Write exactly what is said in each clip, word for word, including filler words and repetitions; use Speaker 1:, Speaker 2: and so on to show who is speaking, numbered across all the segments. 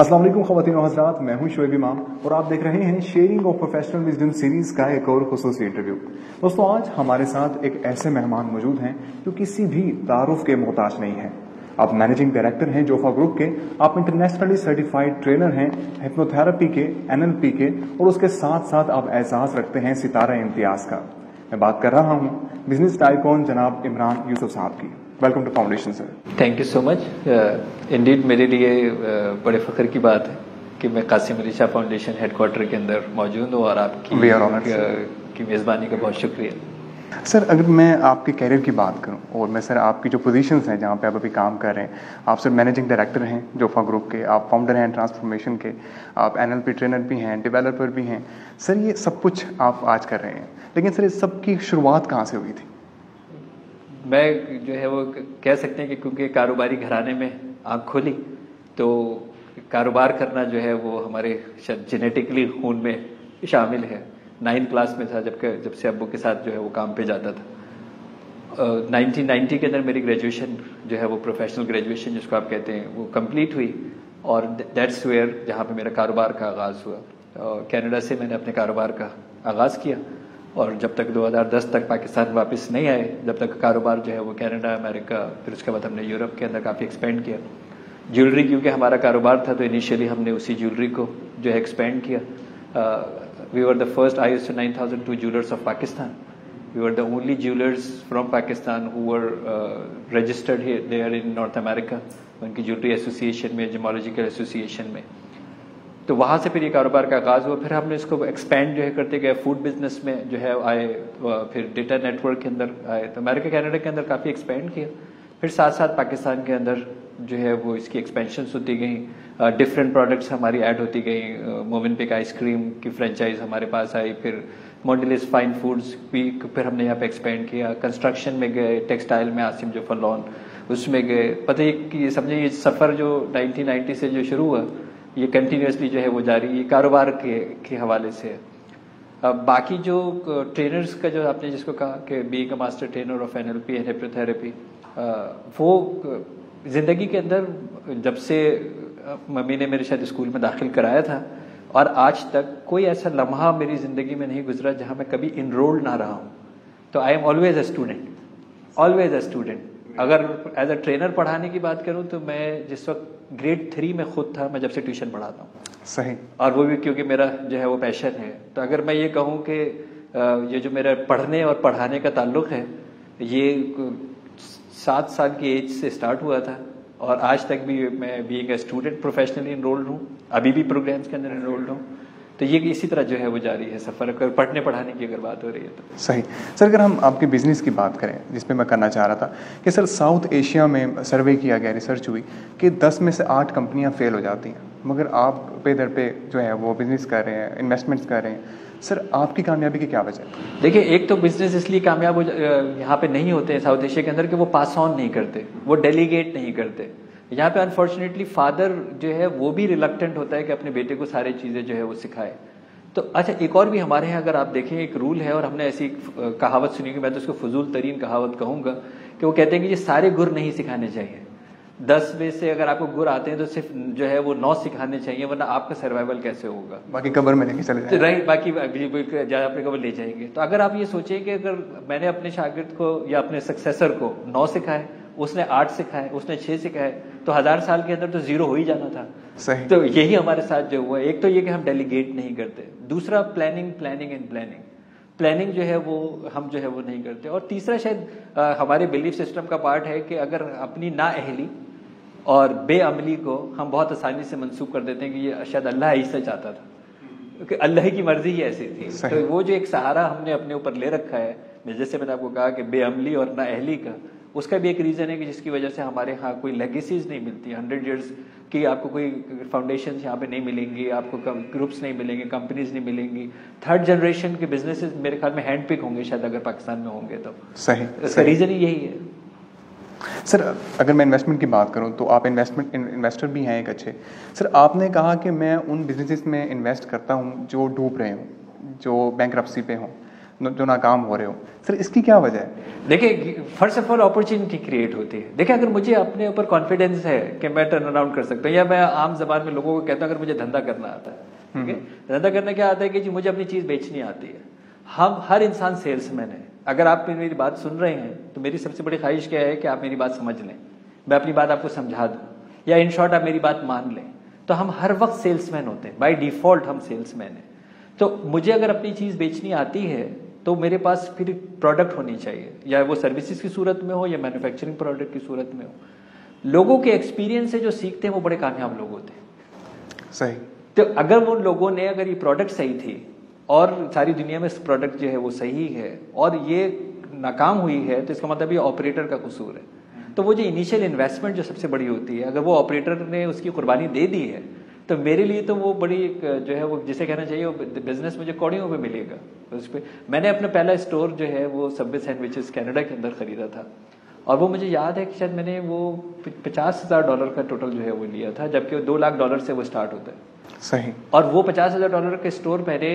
Speaker 1: अस्सलाम वालेकुम ख़वातीन व हज़रात, मैं हूं शुएब इमाम और आप देख रहे हैं sharing of professional wisdom series का एक और खुसूसी इंटरव्यू। दोस्तों, आज हमारे साथ एक ऐसे मेहमान मौजूद हैं जो किसी भी तारुफ के मोहताज नहीं है। आप मैनेजिंग डायरेक्टर हैं जोफा ग्रुप के, आप इंटरनेशनली सर्टिफाइड ट्रेनर हैं हिप्नोथेरेपी के, एनएलपी के, और उसके साथ साथ आप एहसास रखते हैं सितारा इम्तियाज का। मैं बात कर रहा हूं बिजनेस टाइकॉन जनाब इमरान यूसुफ साहब की। Welcome to foundation sir.
Speaker 2: Thank you so much. Indeed मेरे लिए uh, बड़े फख्र की बात है कि मैं कासिम अली शाह फाउंडेशन हेडक्वार्टर के अंदर मौजूद हूँ और आपकी uh, की मेज़बानी का बहुत शुक्रिया।
Speaker 1: सर, अगर मैं आपके कैरियर की बात करूं और मैं सर आपकी जो पोजीशंस हैं जहां पे आप अभी काम कर रहे हैं, आप सर मैनेजिंग डायरेक्टर हैं जोफा ग्रुप के, आप फाउंडर हैं ट्रांसफॉर्मेशन के, आप एनएलपी ट्रेनर भी हैं, डेवलपर भी हैं। सर, ये सब कुछ आप आज कर रहे हैं, लेकिन सर इस सब की शुरुआत कहाँ से हुई थी?
Speaker 2: मैं जो है वो कह सकते हैं कि क्योंकि कारोबारी घराने में आँख खोली तो कारोबार करना जो है वो हमारे शायद जेनेटिकली खून में शामिल है। नाइन्थ क्लास में था जब जब से अब्बू के साथ जो है वो काम पे जाता था। नाइनटीन नाइंटी के अंदर मेरी ग्रेजुएशन जो है वो प्रोफेशनल ग्रेजुएशन जिसको आप कहते हैं वो कंप्लीट हुई और दैट्स वेयर जहाँ पे मेरा कारोबार का आगाज़ हुआ। कनाडा से मैंने अपने कारोबार का आगाज़ किया और जब तक दो हज़ार दस तक पाकिस्तान वापस नहीं आए, जब तक कारोबार जो है वो कनाडा, अमेरिका, फिर उसके बाद हमने यूरोप के अंदर काफ़ी एक्सपेंड किया। ज्वेलरी क्योंकि हमारा कारोबार था तो इनिशियली हमने उसी ज्वेलरी को जो है एक्सपेंड किया। We were the first I S O nine thousand two jewellers of Pakistan. We were the only jewellers from Pakistan who were registered there in North America, उनकी ज्वेलरी एसोसिएशन में, जियोलॉजिकल एसोसिएशन में। तो वहाँ से फिर ये कारोबार का आगाज़ हुआ। फिर हमने इसको एक्सपेंड जो है करते गए, फूड बिजनेस में जो है आए, फिर डेटा नेटवर्क के अंदर आए, तो अमेरिका कनाडा के अंदर काफ़ी एक्सपेंड किया। फिर साथ साथ पाकिस्तान के अंदर जो है वो इसकी एक्सपेंशंस होती गई, डिफरेंट प्रोडक्ट्स हमारी ऐड होती गई। मोमिन पिक आइसक्रीम की फ्रेंचाइज हमारे पास आई, फिर मोंडिलिस फाइन फूड्स भी फिर हमने यहाँ पे एक्सपेंड किया। कंस्ट्रक्शन में गए, टेक्सटाइल में आसिम जो फलौन उसमें गए। पता है कि समझे ये सफ़र जो नाइनटीन नाइंटी से जो शुरू हुआ ये कंटिन्यूसली जो है वो जारी, ये कारोबार के के हवाले से है। अब बाकी जो ट्रेनर्स का जो आपने जिसको कहा कि being a master trainer of NLP and hypnotherapy, वो जिंदगी के अंदर जब से मम्मी ने मेरे शायद स्कूल में दाखिल कराया था और आज तक कोई ऐसा लम्हा मेरी जिंदगी में नहीं गुजरा जहां मैं कभी इनरोल्ड ना रहा हूं। तो I am always a student, always a student. अगर एज अ ट्रेनर पढ़ाने की बात करूं तो मैं जिस वक्त ग्रेड थ्री में खुद था, मैं जब से ट्यूशन पढ़ाता हूँ।
Speaker 1: सही। और
Speaker 2: वो भी क्योंकि मेरा जो है वो पैशन है। तो अगर मैं ये कहूँ कि ये जो मेरा पढ़ने और पढ़ाने का ताल्लुक है ये सात साल की एज से स्टार्ट हुआ था और आज तक भी मैं being a student professionally enrolled हूँ, अभी भी प्रोग्राम्स के अंदर इनरोल्ड हूँ। तो ये इसी तरह जो है वो जारी है सफ़र, अगर पढ़ने पढ़ाने की अगर बात हो रही है तो।
Speaker 1: सही। सर, अगर हम आपके बिजनेस की बात करें जिसमें मैं करना चाह रहा था कि सर साउथ एशिया में सर्वे किया गया, रिसर्च हुई कि दस में से आठ कंपनियां फेल हो जाती हैं, मगर आप पे दर पे जो है वो बिजनेस कर रहे हैं, इन्वेस्टमेंट्स कर रहे हैं। सर, आपकी कामयाबी की क्या वजह है?
Speaker 2: देखिए, एक तो बिजनेस इसलिए कामयाब यहाँ पे नहीं होते हैं साउथ एशिया के अंदर कि वो पास ऑन नहीं करते, वो डेलीगेट नहीं करते। यहाँ पे अनफॉर्चुनेटली फादर जो है वो भी रिलक्टेंट होता है कि अपने बेटे को सारी चीज़ें जो है वो सिखाए। तो अच्छा, एक और भी हमारे यहाँ अगर आप देखें एक रूल है और हमने ऐसी कहावत सुनी कि मैं तो उसको फजूल तरीन कहावत कहूँगा कि वो कहते हैं कि ये सारे गुर नहीं सिखाने चाहिए। दस में से अगर आपको गुर आते हैं तो सिर्फ जो है वो नौ सिखाने चाहिए, वरना आपका सर्वाइवल कैसे होगा?
Speaker 1: बाकी कब्र में लेके चले जाएंगे।
Speaker 2: राइट, बाकी अपने कब्र ले जाएंगे। तो अगर आप ये सोचें कि अगर मैंने अपने शागिर्द को या अपने सक्सेसर को नौ सिखाए, उसने आठ सिखाए, उसने छह सिखाए, तो हजार साल के अंदर तो जीरो हो ही जाना था।
Speaker 1: सही।
Speaker 2: तो यही हमारे साथ जो हुआ, एक तो ये कि हम डेलीगेट नहीं करते, दूसरा planning planning and planning planning जो है वो हम जो है वो नहीं करते, और तीसरा शायद आ, हमारे बिलीफ सिस्टम का पार्ट है कि अगर अपनी नाअहली और बेअमली को हम बहुत आसानी से मंसूब कर देते हैं कि ये शायद अल्लाह ऐसा चाहता था, क्योंकि अल्लाह की मर्जी ही ऐसी थी। तो वो जो एक सहारा हमने अपने ऊपर ले रखा है, जैसे मैंने आपको कहा कि बेअमली और नाअहली का, उसका भी एक रीज़न है कि जिसकी वजह से हमारे यहाँ कोई लेगेसीज नहीं मिलती। हंड्रेड ईयर्स की आपको कोई फाउंडेशन यहाँ पे नहीं मिलेंगी, आपको ग्रुप्स नहीं मिलेंगे, कंपनीज नहीं मिलेंगी। थर्ड जनरेशन के बिजनेसेस मेरे ख्याल में हैंड पिक होंगे शायद अगर पाकिस्तान में होंगे तो।
Speaker 1: सही।
Speaker 2: इसका रीज़न ही यही है।
Speaker 1: सर, अगर मैं इन्वेस्टमेंट की बात करूं तो आप इन्वेस्टमेंट इन्वेस्टर भी हैं एक अच्छे। सर, आपने कहा कि मैं उन बिजनेसेस में इन्वेस्ट करता हूं जो डूब रहे हों, जो बैंकरप्सी पे हों। जो नाकाम हो रहे हो। सर इसकी क्या वजह है?
Speaker 2: देखिए, first of all opportunity create होती है। देखिए, अगर मुझे अपने ऊपर कॉन्फिडेंस है कि मैं टर्न अराउंड कर सकता हूँ, या मैं आम जबान में लोगों को कहता हूँ अगर मुझे धंधा करना आता है, ठीक है, धंधा करना क्या आता है कि जी मुझे अपनी चीज बेचनी आती है। हम हर इंसान सेल्समैन है। अगर आप मेरी बात सुन रहे हैं तो मेरी सबसे बड़ी ख्वाहिश क्या है कि आप मेरी बात समझ लें, मैं अपनी बात आपको समझा दूं, या इन शॉर्ट आप मेरी बात मान लें। तो हम हर वक्त सेल्समैन होते हैं, बाय डिफॉल्ट हम सेल्समैन हैं। तो मुझे अगर अपनी चीज बेचनी आती है तो मेरे पास फिर प्रोडक्ट होनी चाहिए, या वो सर्विसेज की सूरत में हो या मैन्युफैक्चरिंग प्रोडक्ट की सूरत में हो। लोगों के एक्सपीरियंस से जो सीखते हैं वो बड़े कामयाब लोग होते हैं।
Speaker 1: सही।
Speaker 2: तो अगर वो लोगों ने, अगर ये प्रोडक्ट सही थी और सारी दुनिया में प्रोडक्ट जो है वो सही है और ये नाकाम हुई है, तो इसका मतलब ये ऑपरेटर का कसूर है। तो वो जो इनिशियल इन्वेस्टमेंट जो सबसे बड़ी होती है, अगर वो ऑपरेटर ने उसकी कुर्बानी दे दी है, तो मेरे लिए तो वो बड़ी जो है वो जिसे कहना चाहिए वो बिजनेस मुझे कौड़ियों पे मिलेगा उस पे। मैंने अपना पहला स्टोर जो है वो सबवे सैंडविचेस कनाडा के अंदर खरीदा था, और वो मुझे याद है कि शायद मैंने वो पचास हजार डॉलर का टोटल जो है वो लिया था, जबकि वो दो लाख डॉलर से वो स्टार्ट होता है।
Speaker 1: सही। और
Speaker 2: वो पचास हजार डॉलर के स्टोर मैंने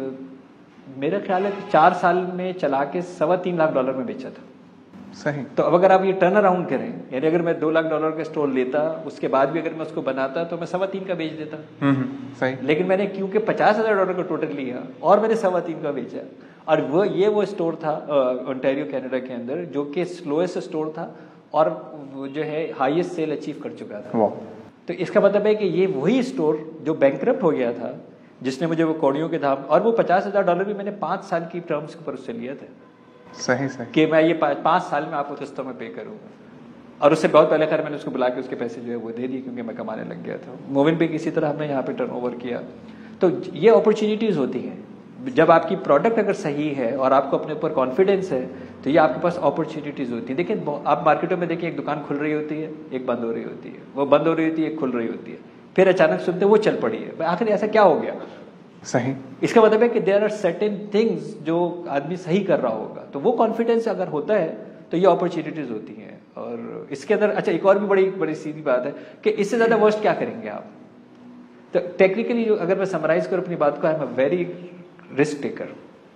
Speaker 2: मेरा ख्याल है कि चार साल में चला के सवा तीन लाख डॉलर में बेचा था।
Speaker 1: सही।
Speaker 2: तो अब अगर आप ये टर्न अराउंड करें, यानी अगर मैं दो लाख डॉलर का स्टोर लेता, उसके बाद भी अगर मैं उसको बनाता तो मैं सवा तीन का बेच देता।
Speaker 1: हम्म, सही।
Speaker 2: लेकिन मैंने क्योंकि पचास हजार डॉलर का टोटल लिया और मैंने सवा तीन का बेचा, और वो ये वो स्टोर था ओंटारियो कनाडा के अंदर जो कि स्लोएस्ट स्टोर था और जो है हाईएस्ट सेल अचीव कर चुका था। तो इसका मतलब है कि ये वही स्टोर जो बैंकरप्ट हो गया था, जिसने मुझे वो कौड़ियों के दाम, और वो पचास हजार डॉलर भी मैंने पांच साल की टर्म्स के ऊपर उससे लिया था।
Speaker 1: सही सही।
Speaker 2: कि मैं ये पांच साल में आपको किस्तों में पे करूंगा, और उससे बहुत पहले खैर मैंने उसको बुला के उसके पैसे जो है वो दे दिए, क्योंकि मैं कमाने लग गया था। मोविन पे किसी तरह हमने यहाँ पे टर्नओवर किया। तो ये अपॉर्चुनिटीज होती हैं जब आपकी प्रोडक्ट अगर सही है और आपको अपने ऊपर कॉन्फिडेंस है, तो ये आपके पास अपॉर्चुनिटीज होती है। देखिए, आप मार्केटों में देखिए, एक दुकान खुल रही होती है, एक बंद हो रही होती है, वो बंद हो रही होती है, एक खुल रही होती है, फिर अचानक सुनते वो चल पड़ी है। आखिर ऐसा क्या हो गया?
Speaker 1: सही।
Speaker 2: इसका मतलब है कि देयर आर सर्टेन थिंग्स जो आदमी सही कर रहा होगा, तो वो कॉन्फिडेंस अगर होता है तो ये अपॉर्चुनिटीज होती हैं। और इसके अंदर अच्छा एक और भी बड़ी बड़ी सीधी बात है कि इससे ज्यादा वर्स्ट क्या करेंगे आप? तो टेक्निकली अगर मैं समराइज करूं अपनी बात को, I am a very risk taker,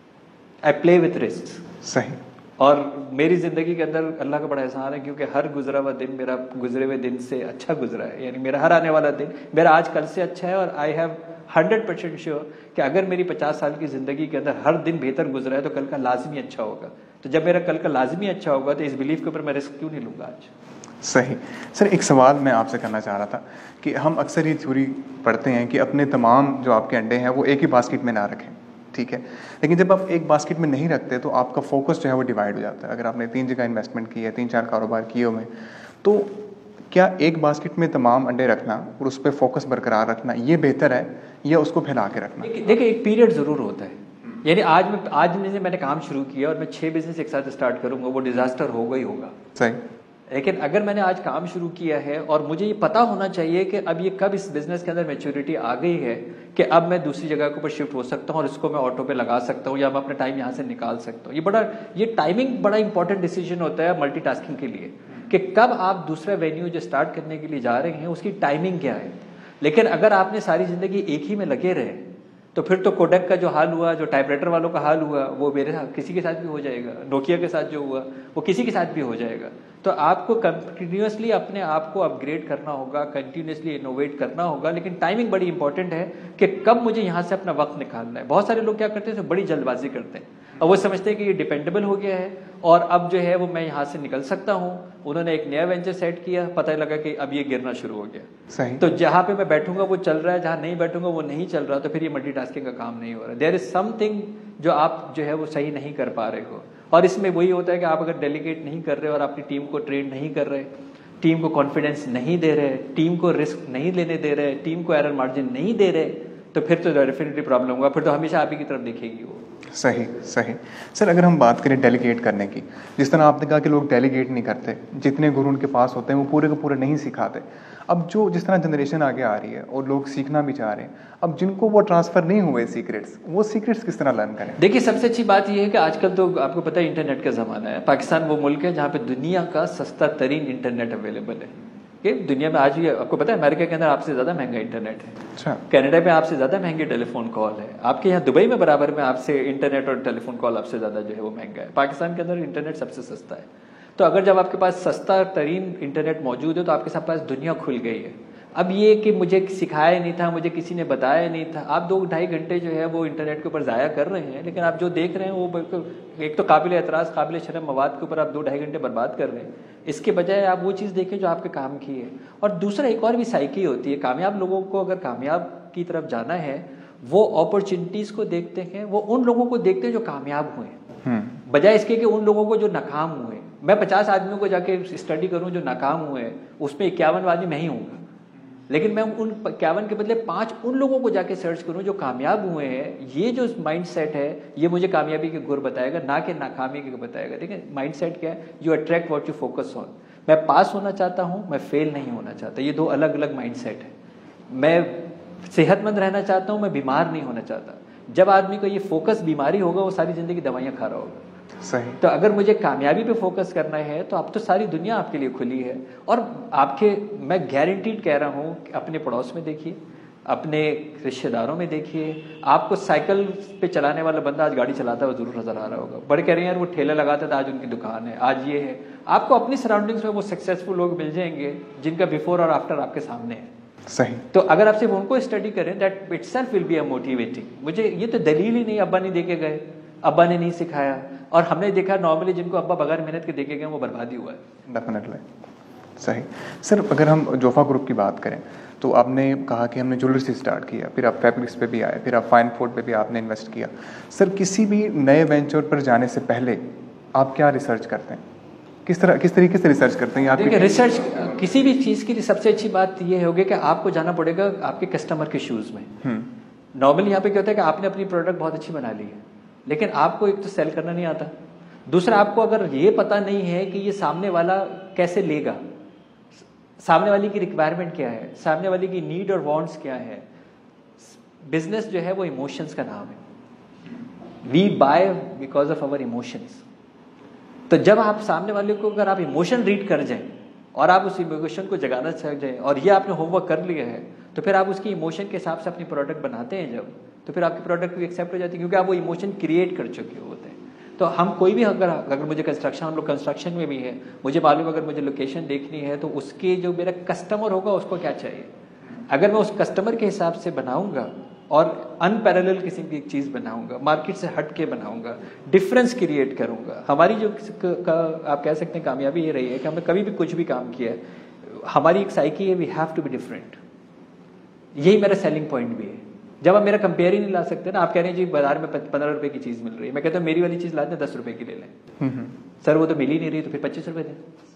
Speaker 2: I play with risk.
Speaker 1: सही।
Speaker 2: और मेरी जिंदगी के अंदर अल्लाह का बड़ा एहसान है, क्योंकि हर गुजरा हुआ दिन मेरा गुजरे हुए दिन से अच्छा गुजरा है। यानी मेरा हर आने वाला दिन मेरा आज कल से अच्छा है, और I have hundred percent sure कि अगर मेरी पचास साल की जिंदगी के अंदर हर दिन बेहतर गुजरा है तो कल का लाजमी अच्छा होगा। तो जब मेरा कल का लाजमी अच्छा होगा तो इस बिलीफ के ऊपर मैं रिस्क क्यों नहीं लूंगा आज?
Speaker 1: सही। सर एक सवाल मैं आपसे करना चाह रहा था कि हम अक्सर ये थ्योरी पढ़ते हैं कि अपने तमाम जो आपके अंडे हैं वो एक ही बास्केट में ना रखें, ठीक है, लेकिन जब आप एक बास्केट में नहीं रखते तो आपका फोकस जो है वो डिवाइड हो जाता है। अगर आपने तीन जगह इन्वेस्टमेंट की है, तीन चार कारोबार किए हुए, तो क्या एक बास्केट में तमाम अंडे रखना और उस पर फोकस बरकरार रखना ये बेहतर है, या उसको फैला के रखना?
Speaker 2: देखिए, एक पीरियड जरूर होता है। यानी आज मैं आज में मैंने काम शुरू किया और मैं छह बिजनेस एक साथ स्टार्ट करूंगा, वो डिजास्टर होगा ही होगा।
Speaker 1: सही।
Speaker 2: लेकिन अगर मैंने आज काम शुरू किया है और मुझे ये पता होना चाहिए कि अब ये कब इस बिजनेस के अंदर मैच्योरिटी आ गई है कि अब मैं दूसरी जगह के ऊपर शिफ्ट हो सकता हूँ और इसको मैं ऑटो पे लगा सकता हूँ, या मैं अपना टाइम यहाँ से निकाल सकता हूँ। ये बड़ा ये टाइमिंग बड़ा इंपॉर्टेंट डिसीजन होता है मल्टीटास्किंग के लिए, कि कब आप दूसरा वेन्यू जो स्टार्ट करने के लिए जा रहे हैं उसकी टाइमिंग क्या है। लेकिन अगर आपने सारी जिंदगी एक ही में लगे रहे तो फिर तो कोडक का जो हाल हुआ, जो टाइपराइटर वालों का हाल हुआ, वो मेरे साथ किसी के साथ भी हो जाएगा, नोकिया के साथ जो हुआ वो किसी के साथ भी हो जाएगा। तो आपको कंटिन्यूसली अपने आप को अपग्रेड करना होगा, कंटिन्यूसली इनोवेट करना होगा। लेकिन टाइमिंग बड़ी इंपॉर्टेंट है कि कब मुझे यहाँ से अपना वक्त निकालना है। बहुत सारे लोग क्या करते हैं, तो बड़ी जल्दबाजी करते हैं और वो समझते हैं कि ये डिपेंडेबल हो गया है और अब जो है वो मैं यहाँ से निकल सकता हूँ। उन्होंने एक नया वेंचर सेट किया, पता लगा कि अब ये गिरना शुरू हो गया।
Speaker 1: सही।
Speaker 2: तो जहाँ पे मैं बैठूंगा वो चल रहा है, जहाँ नहीं बैठूंगा वो नहीं चल रहा, तो फिर ये मल्टीटास्किंग का काम नहीं हो रहा। देयर इज समथिंग जो आप जो है वो सही नहीं कर पा रहे हो। और इसमें वही होता है कि आप अगर डेलीगेट नहीं कर रहे और अपनी टीम को ट्रेन नहीं कर रहे, टीम को कॉन्फिडेंस नहीं दे रहे, टीम को रिस्क नहीं लेने दे रहे, टीम को एरर मार्जिन नहीं दे रहे, तो फिर तो डेफिनेटली प्रॉब्लम होगा। फिर तो हमेशा आप ही की तरफ देखेगी वो।
Speaker 1: सही सही। सर अगर हम बात करें डेलीगेट करने की, जिस तरह आपने कहा कि लोग डेलीगेट नहीं करते, जितने गुरु उनके पास होते हैं वो पूरे को पूरे नहीं सिखाते। अब जो जिस तरह जनरेशन आगे आ रही है और लोग सीखना भी चाह रहे हैं, अब जिनको वो ट्रांसफर नहीं हुए सीक्रेट्स, वो सीक्रेट्स किस तरह लर्न करें?
Speaker 2: देखिए, सबसे अच्छी बात यह है कि आजकल तो आपको पता है इंटरनेट का जमाना है। पाकिस्तान वो मुल्क है जहाँ पे दुनिया का सस्ता तरीन इंटरनेट अवेलेबल है। कि दुनिया में आज भी आपको पता है अमेरिका के अंदर आपसे ज्यादा महंगा इंटरनेट है।
Speaker 1: अच्छा।
Speaker 2: कनाडा में आपसे ज्यादा महंगी टेलीफोन कॉल है। आपके यहाँ दुबई में बराबर में आपसे इंटरनेट और टेलीफोन कॉल आपसे ज्यादा जो है वो महंगा है। पाकिस्तान के अंदर इंटरनेट सबसे सस्ता है। तो अगर जब आपके पास सस्ता तरीन इंटरनेट मौजूद है तो आपके पास दुनिया खुल गई है। अब ये कि मुझे सिखाया नहीं था, मुझे किसी ने बताया नहीं था, आप दो ढाई घंटे जो है वो इंटरनेट के ऊपर ज़ाया कर रहे हैं, लेकिन आप जो देख रहे हैं वो बिल्कुल एक तो काबिल एतराज़ काबिल शर्म मवाद के ऊपर आप दो ढाई घंटे बर्बाद कर रहे हैं। इसके बजाय आप वो चीज़ देखें जो आपके काम की है। और दूसरा एक और भी साइकी होती है, कामयाब लोगों को अगर कामयाब की तरफ जाना है वो अपॉर्चुनिटीज़ को देखते हैं, वो उन लोगों को देखते हैं जो कामयाब हुए बजाय इसके कि उन लोगों को जो नाकाम हुए। मैं पचास आदमियों को जाके स्टडी करूं जो नाकाम हुए, उसमें इक्यावन आदमी मैं ही हूँगा, लेकिन मैं उन इक्यावन के बदले पांच उन लोगों को जाके सर्च करूं जो कामयाब हुए हैं। ये जो माइंडसेट है ये मुझे कामयाबी के गुर बताएगा, ना कि नाकामी के बताएगा। ठीक है, माइंडसेट क्या है? You attract what you focus on. मैं पास होना चाहता हूं, मैं फेल नहीं होना चाहता। ये दो अलग अलग माइंडसेट है। मैं सेहतमंद रहना चाहता हूं, मैं बीमार नहीं होना चाहता। जब आदमी को ये फोकस बीमारी होगा वो सारी जिंदगी दवाइयां खा रहा होगा।
Speaker 1: सही।
Speaker 2: तो अगर मुझे कामयाबी पे फोकस करना है तो अब तो सारी दुनिया आपके लिए खुली है। और आपके मैं गारंटीड कह रहा हूँ कि अपने पड़ोस में देखिए, अपने रिश्तेदारों में देखिए, आपको साइकिल पे चलाने वाला बंदा आज गाड़ी चलाता हुआ जरूर नजर आ रहा होगा। बड़े कह रहे हैं यार वो ठेला लगाता था, आज उनकी दुकान है, आज ये है। आपको अपनी सराउंडिंग्स में वो सक्सेसफुल लोग मिल जाएंगे जिनका बिफोर और आफ्टर आपके सामने है।
Speaker 1: सही।
Speaker 2: तो अगर आप सिर्फ उनको स्टडी करें, that itself will be a motivating. मुझे ये तो दलील ही नहीं, अब्बा नहीं देके गए, अब्बा ने नहीं सिखाया, और हमने देखा नॉर्मली जिनको अब्बा बगैर मेहनत के देखे गए वो बर्बादी हुआ है।
Speaker 1: डेफिनेटली। सही। सर अगर हम जोफा ग्रुप की बात करें तो आपने कहा कि हमने ज्वेलरी से स्टार्ट किया, फिर आप फैब्रिक्स पे भी आए, फिर आप फाइन फूड पे भी आपने इन्वेस्ट किया। सर किसी भी नए वेंचर पर जाने से पहले आप क्या रिसर्च करते हैं? किस तरह किस तरीके से रिसर्च करते हैं?
Speaker 2: देखिए, रिसर्च किसी भी चीज़ की सबसे अच्छी बात ये होगी कि आपको जाना पड़ेगा आपके कस्टमर के शूज़ में। नॉर्मली यहाँ पे क्या होता है कि आपने अपनी प्रोडक्ट बहुत अच्छी बना ली है, लेकिन आपको एक तो सेल करना नहीं आता, दूसरा आपको अगर ये पता नहीं है कि ये सामने वाला कैसे लेगा, सामने वाली की रिक्वायरमेंट क्या है, सामने वाली की नीड और वांट्स क्या है। बिजनेस जो है वो इमोशंस का नाम है। We buy because of our emotions. तो जब आप सामने वाले को अगर आप इमोशन रीड कर जाएं और आप उस इमोशन को जगाना चाह जाएं और ये आपने होमवर्क कर लिया है, तो फिर आप उसकी इमोशन के हिसाब से अपनी प्रोडक्ट बनाते हैं जब, तो फिर आपकी प्रोडक्ट भी एक्सेप्ट हो जाती है, क्योंकि आप वो इमोशन क्रिएट कर चुके होते हैं। तो हम कोई भी अगर अगर मुझे कंस्ट्रक्शन, हम लोग कंस्ट्रक्शन में भी है, मुझे मालूम अगर मुझे लोकेशन देखनी है तो उसके जो मेरा कस्टमर होगा उसको क्या चाहिए, अगर मैं उस कस्टमर के हिसाब से बनाऊंगा और अनपैरेलल किसी की चीज़ बनाऊंगा, मार्केट से हट के बनाऊंगा, डिफरेंस क्रिएट करूंगा। हमारी जो का, आप कह सकते हैं कामयाबी ये रही है कि हमने कभी भी कुछ भी काम किया है, हमारी एक साइकी है, we have to be different. यही मेरा सेलिंग पॉइंट भी है। जब आप मेरा कंपेयर ही नहीं ला सकते ना, आप कह रहे हैं जी बाजार में पंद्रह रुपए की चीज़ मिल रही है, मैं कहता हूँ मेरी वाली चीज़ ला दें दस रुपए की ले लें। सर वो तो मिल ही नहीं रही, तो फिर पच्चीस रुपए दें।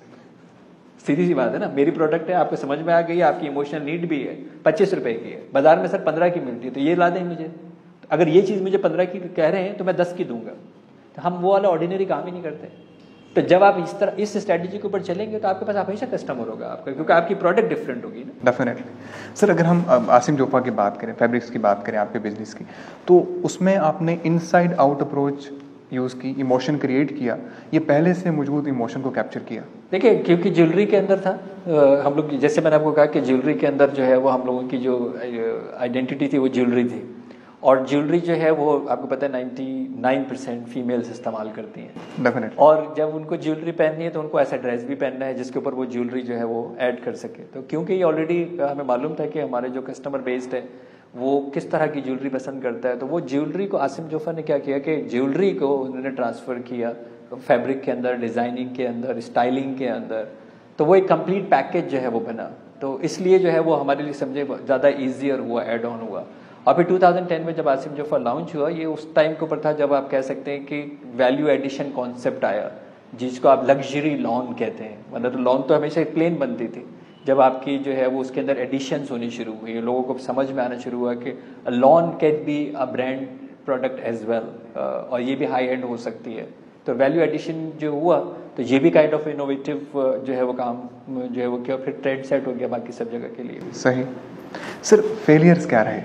Speaker 2: सीधी सी बात है ना, मेरी प्रोडक्ट है, आपको समझ में आ गई, आपकी इमोशनल नीड भी है, पच्चीस रुपए की है, बाजार में सर पंद्रह की मिलती है, तो ये ला दें मुझे। तो अगर ये चीज़ मुझे पंद्रह की कह रहे हैं तो मैं दस की दूंगा। तो हम वो वाला ऑर्डिनरी काम ही नहीं करते। तो जब आप इस तरह इस स्ट्रेटजी के ऊपर चलेंगे तो आपके पास हमेशा कस्टमर होगा आपका, क्योंकि आपकी प्रोडक्ट डिफरेंट होगी ना।
Speaker 1: डेफिनेटली। सर अगर हम आसिम जोफा की बात करें, फैब्रिक्स की बात करें आपके बिजनेस की, तो उसमें आपने इनसाइड आउट अप्रोच यूज़ की, इमोशन क्रिएट किया, ये पहले से मौजूद इमोशन को कैप्चर किया?
Speaker 2: देखिए, क्योंकि ज्वेलरी के अंदर था, हम लोग जैसे मैंने आपको कहा कि ज्वेलरी के अंदर जो है वो हम लोगों की जो आइडेंटिटी थी वो ज्वेलरी थी, और ज्वेलरी जो है वो आपको पता है निन्यानवे परसेंट फीमेल्स इस्तेमाल करती हैं।
Speaker 1: डेफिनेटली।
Speaker 2: और जब उनको ज्वेलरी पहननी है तो उनको ऐसा ड्रेस भी पहनना है जिसके ऊपर वो ज्वेलरी जो है वो ऐड कर सके। तो क्योंकि ये ऑलरेडी हमें मालूम था कि हमारे जो कस्टमर बेस्ड है वो किस तरह की ज्वेलरी पसंद करता है, तो वो ज्वेलरी को आसिम जोफा ने क्या किया कि ज्वेलरी को उन्होंने ट्रांसफ़र किया फैब्रिक के अंदर, डिज़ाइनिंग के अंदर, स्टाइलिंग के अंदर। तो वो एक कंप्लीट पैकेज जो है वो बना। तो इसलिए जो है वो हमारे लिए समझे ज़्यादा ईजियर हुआ, एड ऑन हुआ। और फिर दो हज़ार दस में जब आसिम जोफा लॉन्च हुआ, ये उस टाइम के ऊपर था जब आप कह सकते हैं कि वैल्यू एडिशन कॉन्सेप्ट आया, जिसको आप लग्जरी लॉन कहते हैं। मतलब तो लॉन तो हमेशा प्लेन बनती थी, जब आपकी जो है वो उसके अंदर एडिशंस होनी शुरू हुई, लोगों को समझ में आना शुरू हुआ कि lawn can be a brand product as well, और ये भी हाई एंड हो सकती है। तो वैल्यू एडिशन जो हुआ तो ये भी काइंड ऑफ इनोवेटिव जो है वो काम जो है वो किया, फिर ट्रेंड सेट हो गया बाकी सब जगह के लिए।
Speaker 1: सही। सर फेलियर्स क्या रहे?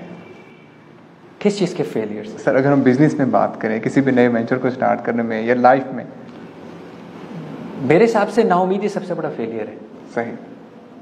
Speaker 2: किस चीज़ के फेलियर्स?
Speaker 1: सर अगर हम बिजनेस में बात करें, किसी भी नए वेंचर को स्टार्ट करने में या लाइफ में,
Speaker 2: मेरे हिसाब से नाउमीदी सबसे बड़ा फेलियर है।
Speaker 1: सही।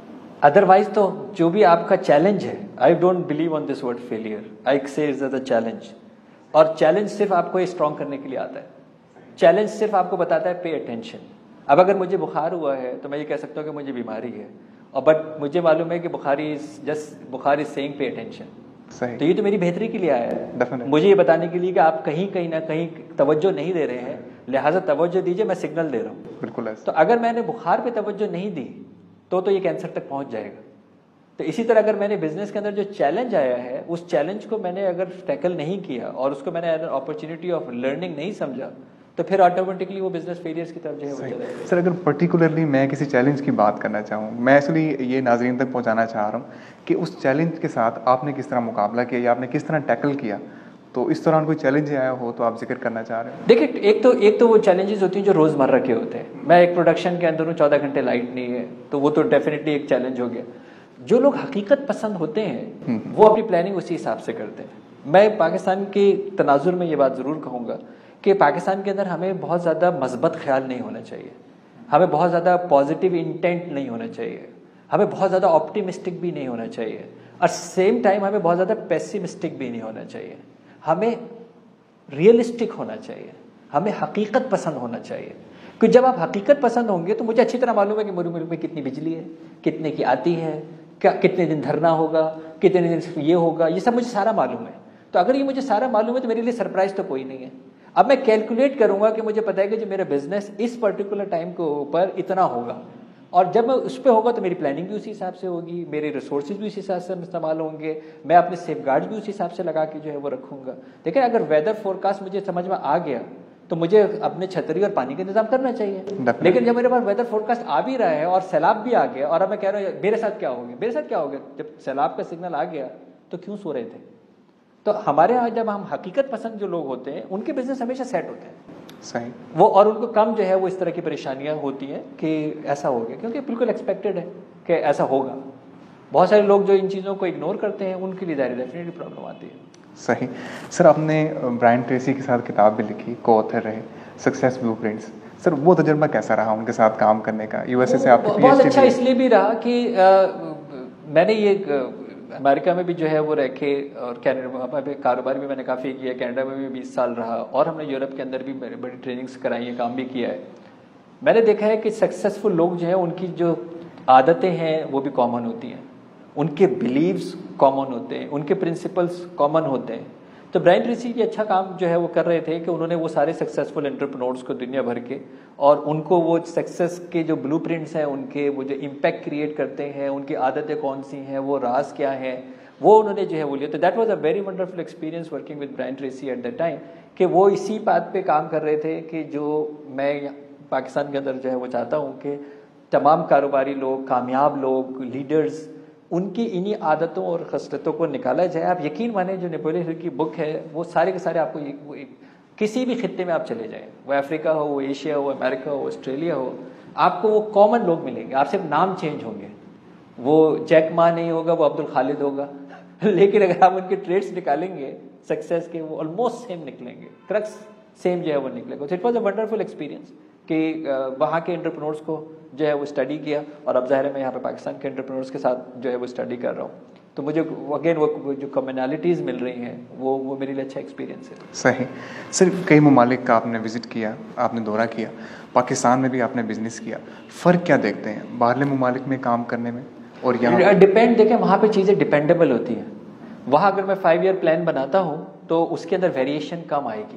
Speaker 2: अदरवाइज तो जो भी आपका चैलेंज है, I don't believe on this word failure, I say is the challenge. और चैलेंज सिर्फ आपको स्ट्रॉन्ग करने के लिए आता है। चैलेंज सिर्फ आपको बताता है पे अटेंशन। अब अगर मुझे बुखार हुआ है तो मैं ये कह सकता हूँ कि मुझे बीमारी है, और बट मुझे मालूम है कि बुखारी इज जस्ट बुखार इज सेइंग पे अटेंशन।
Speaker 1: सही।
Speaker 2: तो ये तो मेरी बेहतरी के लिए आया है,
Speaker 1: Definitely.
Speaker 2: मुझे ये बताने के लिए कि आप कहीं कहीं ना कहीं तवज्जो नहीं दे रहे हैं, लिहाजा तवज्जो दीजिए, मैं सिग्नल दे रहा हूँ।
Speaker 1: बिल्कुल ऐसा।
Speaker 2: तो अगर मैंने बुखार पे तवज्जो नहीं दी तो तो ये कैंसर तक पहुंच जाएगा। तो इसी तरह अगर मैंने बिजनेस के अंदर जो चैलेंज आया है, उस चैलेंज को मैंने अगर टैकल नहीं किया और उसको मैंने अपॉर्चुनिटी ऑफ लर्निंग नहीं समझा, तो फिर ऑटोमेटिकली वो बिजनेस फेलियर्स की तरफ जो है वो चला जाएगा।
Speaker 1: सर, अगर पर्टिकुलरली मैं किसी चैलेंज की बात करना चाहूँ, मैं एक्चुअली ये नाज़रीन तक पहुँचाना चाह रहा हूँ कि उस चैलेंज के साथ आपने किस तरह मुकाबला किया या आपने किस तरह टैकल किया, तो इस दौरान कोई चैलेंज आया हो तो आप जिक्र करना चाह रहे हो।
Speaker 2: देखिए, एक तो एक तो वो चैलेंजेस होती हैं जो रोजमर्रा के होते हैं। मैं एक प्रोडक्शन के अंदर हूँ, चौदह घंटे लाइट नहीं है, तो वो तो डेफिनेटली एक चैलेंज हो गया। जो लोग हकीकत पसंद होते हैं वो अपनी प्लानिंग उसी हिसाब से करते हैं। मैं पाकिस्तान के तनाजुर में ये बात जरूर कहूँगा कि पाकिस्तान के अंदर हमें बहुत ज़्यादा मस्बत ख्याल नहीं होना चाहिए, हमें बहुत ज़्यादा पॉजिटिव इंटेंट नहीं होना चाहिए, हमें बहुत ज़्यादा ऑप्टिमिस्टिक भी नहीं होना चाहिए, और सेम टाइम हमें बहुत ज़्यादा पेसिमिस्टिक भी नहीं होना चाहिए। हमें रियलिस्टिक होना चाहिए, हमें हकीकत पसंद होना चाहिए। क्योंकि जब आप हकीकत पसंद होंगे तो मुझे अच्छी तरह मालूम है कि मेरे मुल्क में कितनी बिजली है, कितने की आती है, क्या कितने दिन धरना होगा, कितने दिन ये होगा, ये सब मुझे सारा मालूम है। तो अगर ये मुझे सारा मालूम है तो मेरे लिए सरप्राइज तो कोई नहीं है। अब मैं कैलकुलेट करूंगा कि मुझे पता है कि जो मेरा बिजनेस इस पर्टिकुलर टाइम के ऊपर इतना होगा, और जब मैं उस पर होगा तो मेरी प्लानिंग भी उसी हिसाब से होगी, मेरे रिसोर्सेज भी उसी हिसाब से इस्तेमाल होंगे, मैं अपने सेफ गार्ड भी उसी हिसाब से लगा के जो है वो रखूंगा। देखिए, अगर वेदर फोरकास्ट मुझे समझ में आ गया तो मुझे अपने छतरी और पानी का इंतजाम करना चाहिए। लेकिन जब मेरे पास वेदर फोरकास्ट आ भी रहा है और सैलाब भी आ गया, और अब मैं कह रहा हूँ मेरे साथ क्या हो गया, मेरे साथ क्या हो गया, जब सैलाब का सिग्नल आ गया तो क्यों सो रहे थे। तो हमारे यहाँ जब हम हकीकत पसंद जो लोग होते हैं उनके बिजनेस हमेशा सेट होते हैं।
Speaker 1: सही।
Speaker 2: वो और उनको कम जो है वो इस तरह की परेशानियां होती हैं कि ऐसा हो गया, क्योंकि बिल्कुल एक्सपेक्टेड है कि ऐसा होगा। बहुत सारे लोग जो इन चीज़ों को इग्नोर करते हैं उनके लिए डेफिनेटली प्रॉब्लम आती है।
Speaker 1: सही। सर, आपने ब्रायन ट्रेसी के साथ किताब भी लिखी, को ऑथर रहे, सक्सेस ब्लूप्रिंट्स। सर, वो तजुर्बा कैसा रहा उनके साथ काम करने का? यूएसए से आपकी
Speaker 2: बहुत अच्छा इसलिए भी रहा कि आ, मैंने ये अमेरिका में भी जो है वो रह के, और कनाडा वहाँ पे कारोबार भी मैंने काफ़ी किया, कनाडा में भी बीस साल रहा, और हमने यूरोप के अंदर भी बड़ी ट्रेनिंग्स कराई है, काम भी किया है। मैंने देखा है कि सक्सेसफुल लोग जो है उनकी जो आदतें हैं वो भी कॉमन होती हैं, उनके बिलीव्स कॉमन होते हैं, उनके प्रिंसिपल्स कॉमन होते हैं। तो ब्रायन ट्रेसी जी अच्छा काम जो है वो कर रहे थे कि उन्होंने वो सारे सक्सेसफुल एंटरप्रेन्योर्स को दुनिया भर के, और उनको वो सक्सेस के जो ब्लूप्रिंट्स हैं, उनके वो जो इम्पैक्ट क्रिएट करते हैं, उनकी आदतें कौन सी हैं, वो राज क्या है, वो उन्होंने जो है वो लिया। तो that was a very wonderful experience working with Brian Tracy at that time, कि वो इसी बात पे काम कर रहे थे कि जो मैं पाकिस्तान के अंदर जो है वो चाहता हूँ कि तमाम कारोबारी लोग, कामयाब लोग, लीडर्स, उनकी इन्हीं आदतों और खसलतों को निकाला जाए। आप यकीन माने, जो नेपोलियन हिल की बुक है वो सारे के सारे आपको एक, वो एक, किसी भी खित्ते में आप चले जाएं, वो अफ्रीका हो, वो एशिया हो, अमेरिका हो, ऑस्ट्रेलिया हो, आपको वो कॉमन लोग मिलेंगे। आप सिर्फ नाम चेंज होंगे, वो जैक मा नहीं होगा, वो अब्दुल खालिद होगा लेकिन अगर आप उनके ट्रेड्स निकालेंगे सक्सेस के, वो ऑलमोस्ट सेम निकलेंगे, क्रक्स सेम जो है वो निकलेगा। तो it was a wonderful experience कि वहाँ के एंटरप्रेन्योर्स को जो है वो स्टडी किया, और अब ज़ाहिर है मैं यहाँ पे पाकिस्तान के एंटरप्रेन्योर्स के साथ जो है वो स्टडी कर रहा हूँ। तो मुझे अगेन वो जो कम्युनैलिटीज़ मिल रही हैं वो वो मेरे लिए अच्छा एक्सपीरियंस है।
Speaker 1: सही। सर, कई ममालिक का आपने विज़िट किया, आपने दौरा किया, पाकिस्तान में भी आपने बिजनेस किया, फ़र्क क्या देखते हैं बाहरले ममालिक में काम करने में और यहाँ?
Speaker 2: डिपेंड, देखें वहाँ पे चीज़ें डिपेंडेबल होती हैं। वहाँ अगर मैं फाइव ईयर प्लान बनाता हूँ तो उसके अंदर वेरिएशन कम आएगी,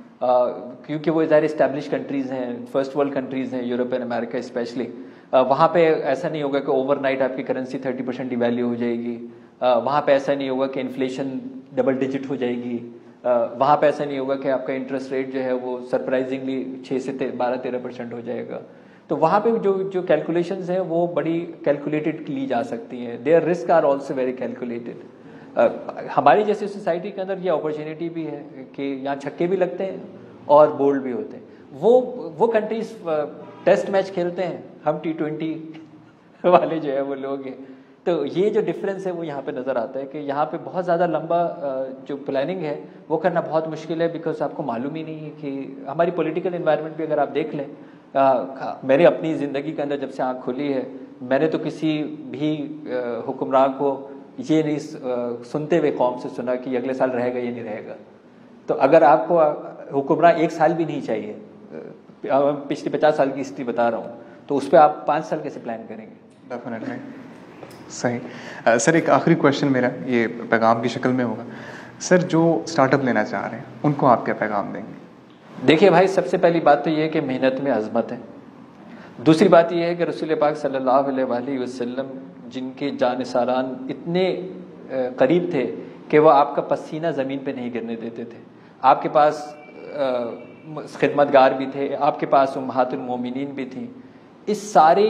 Speaker 2: uh, क्योंकि वो ज़्यादा इस्टेब्लिश कंट्रीज़ हैं, फर्स्ट वर्ल्ड कंट्रीज़ हैं, यूरोप एंड अमेरिका स्पेशली। वहाँ पे ऐसा नहीं होगा कि ओवरनाइट आपकी करेंसी थर्टी परसेंट डिवैल्यू हो जाएगी। uh, वहाँ पे ऐसा नहीं होगा कि इन्फ्लेशन डबल डिजिट हो जाएगी। uh, वहाँ पे ऐसा नहीं होगा कि आपका इंटरेस्ट रेट जो है वो सरप्राइजिंगली छः से बारह तेरह परसेंट हो जाएगा। तो वहाँ पे जो जो कैलकुलेशंस हैं वो बड़ी कैलकुलेटेड ली जा सकती हैं। There risk are also very calculated. हमारी जैसी सोसाइटी के अंदर ये अपॉर्चुनिटी भी है कि यहाँ छक्के भी लगते हैं और बोल्ड भी होते हैं। वो वो कंट्रीज टेस्ट मैच खेलते हैं, हम टी ट्वेंटी वाले जो है वो लोग हैं। तो ये जो डिफरेंस है वो यहाँ पे नज़र आता है कि यहाँ पे बहुत ज़्यादा लंबा जो प्लानिंग है वो करना बहुत मुश्किल है, बिकॉज आपको मालूम ही नहीं है कि हमारी पॉलिटिकल इन्वायरमेंट भी अगर आप देख लें, आ, मेरी अपनी ज़िंदगी के अंदर जब से आँख खुली है मैंने तो किसी भी हुक्मरान को ये नहीं सुनते हुए कौम से सुना कि अगले साल रहेगा या नहीं रहेगा। तो अगर आपको हुक्मरान एक साल भी नहीं चाहिए, पिछले पचास साल की हिस्ट्री बता रहा हूँ, तो उस पर आप पाँच साल कैसे प्लान करेंगे?
Speaker 1: डेफिनेटली सही। uh, सर एक आखिरी क्वेश्चन मेरा ये पैगाम की शक्ल में होगा। सर जो स्टार्टअप लेना चाह रहे हैं उनको आप क्या पैगाम देंगे?
Speaker 2: देखिए भाई, सबसे पहली बात तो ये है कि मेहनत में अजमत है। दूसरी बात यह है कि रसूल पाक सल्लल्लाहु अलैहि वसल्लम जिनके जानिसारान इतने करीब थे कि वो आपका पसीना ज़मीन पे नहीं गिरने देते थे। आपके पास खिदमतगार भी थे, आपके पास उम्महातुल मोमिनीन भी थी। इस सारी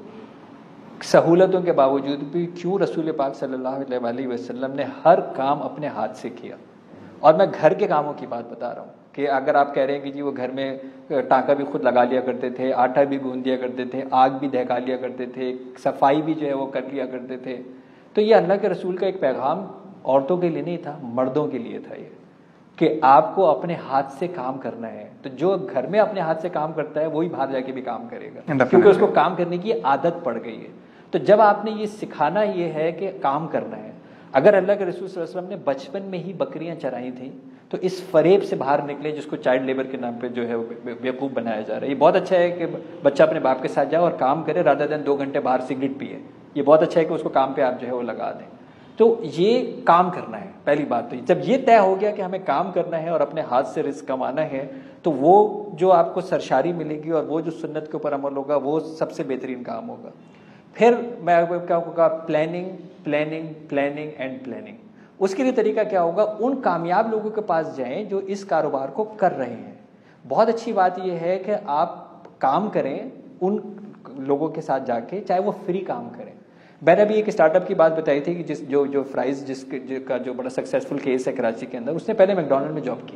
Speaker 2: सहूलतों के बावजूद भी क्यों रसूल पाक सल्लल्लाहु अलैहि वसल्लम ने हर काम अपने हाथ से किया? और मैं घर के कामों की बात बता रहा हूँ कि अगर आप कह रहे हैं कि जी वो घर में टाँका भी खुद लगा लिया करते थे, आटा भी गूंद दिया करते थे, आग भी दहका लिया करते थे, सफाई भी जो है वो कर लिया करते थे, तो ये अल्लाह के रसूल का एक पैगाम औरतों के लिए नहीं था, मर्दों के लिए था ये, कि आपको अपने हाथ से काम करना है। तो जो घर में अपने हाथ से काम करता है वही बाहर जाके भी काम करेगा, क्योंकि उसको काम करने की आदत पड़ गई है। तो जब आपने ये सिखाना ये है कि काम करना है, अगर अल्लाह के रसूल सल्लल्लाहु अलैहि वसल्लम ने बचपन में ही बकरियां चराई थी तो इस फरेब से बाहर निकले जिसको चाइल्ड लेबर के नाम पे जो है बेवकूफ़ बनाया जा रहा है। ये बहुत अच्छा है कि बच्चा अपने बाप के साथ जाए और काम करे रादर देन दो घंटे बाहर सिगरेट पिए। ये बहुत अच्छा है कि उसको काम पे आप जो है वो लगा दें। तो ये काम करना है पहली बात। तो जब ये तय हो गया कि हमें काम करना है और अपने हाथ से रिस्क कमाना है, तो वो जो आपको सरशारी मिलेगी और वो जो सुन्नत के ऊपर अमल होगा वो सबसे बेहतरीन काम होगा। फिर मैं आपको क्या होगा, planning planning planning and planning. उसके लिए तरीका क्या होगा, उन कामयाब लोगों के पास जाएं जो इस कारोबार को कर रहे हैं। बहुत अच्छी बात यह है कि आप काम करें उन लोगों के साथ जाके, चाहे वो फ्री काम करें। मैंने अभी एक स्टार्टअप की बात बताई थी कि जिस जो जो फ्राइज जिसका जो बड़ा सक्सेसफुल केस है कराची के अंदर, उसने पहले मैकडॉनल्ड में जॉब की,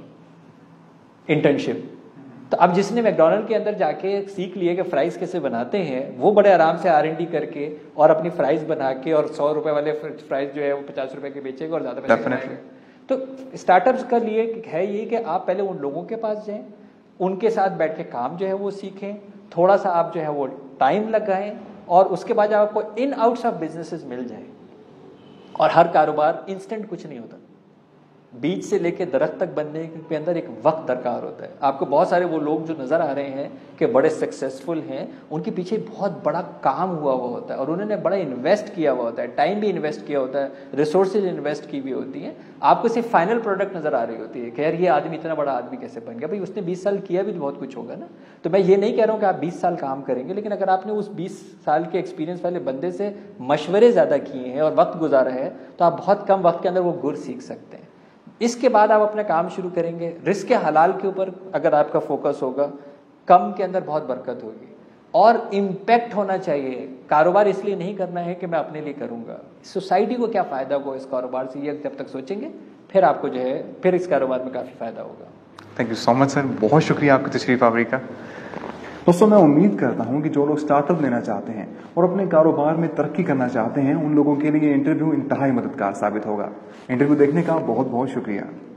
Speaker 2: इंटर्नशिप। तो अब जिसने मैकडॉनल्ड के अंदर जाके सीख लिए कि फ्राइज कैसे बनाते हैं, वो बड़े आराम से आर एन डी करके और अपनी फ्राइज बना के और सौ रुपए वाले फ्राइज जो है वो पचास रुपए के बेचेगा और ज्यादा पैसे कमाएगा। तो स्टार्टअप्स का लिए है ये कि आप पहले उन लोगों के पास जाएं, उनके साथ बैठ के काम जो है वो सीखें, थोड़ा सा आप जो है वो टाइम लगाएं और उसके बाद आपको इन आउट्स ऑफ बिजनेसेस मिल जाए। और हर कारोबार इंस्टेंट कुछ नहीं होता, बीज से लेके दरख्त तक बनने के अंदर एक वक्त दरकार होता है। आपको बहुत सारे वो लोग जो नजर आ रहे हैं कि बड़े सक्सेसफुल हैं, उनके पीछे बहुत बड़ा काम हुआ हुआ होता है और उन्होंने बड़ा इन्वेस्ट किया हुआ होता है, टाइम भी इन्वेस्ट किया होता है, रिसोर्सेज इन्वेस्ट की हुई होती हैं। आपको सिर्फ फाइनल प्रोडक्ट नजर आ रही होती है कि यार ये आदमी इतना बड़ा आदमी कैसे बन गया। भाई उसने बीस साल किया भी तो बहुत कुछ होगा ना। तो मैं ये नहीं कह रहा हूँ कि आप बीस साल काम करेंगे, लेकिन अगर आपने उस बीस साल के एक्सपीरियंस वाले बंदे से मशवरे ज्यादा किए हैं और वक्त गुजारा है, तो आप बहुत कम वक्त के अंदर वो गुर सीख सकते हैं। इसके बाद आप अपना काम शुरू करेंगे। रिस्क के हलाल के ऊपर अगर आपका फोकस होगा, कम के अंदर बहुत बरकत होगी और इम्पैक्ट होना चाहिए। कारोबार इसलिए नहीं करना है कि मैं अपने लिए करूंगा, सोसाइटी को क्या फायदा होगा इस कारोबार से, ये जब तक सोचेंगे फिर आपको जो है फिर इस कारोबार में काफी फायदा होगा।
Speaker 1: Thank you so much sir, बहुत शुक्रिया आपकी तशरीफ आवरी का। दोस्तों मैं उम्मीद करता हूं कि जो लोग स्टार्टअप लेना चाहते हैं और अपने कारोबार में तरक्की करना चाहते हैं, उन लोगों के लिए इंटरव्यू इंतहाई मददगार साबित होगा। इंटरव्यू देखने का बहुत बहुत शुक्रिया।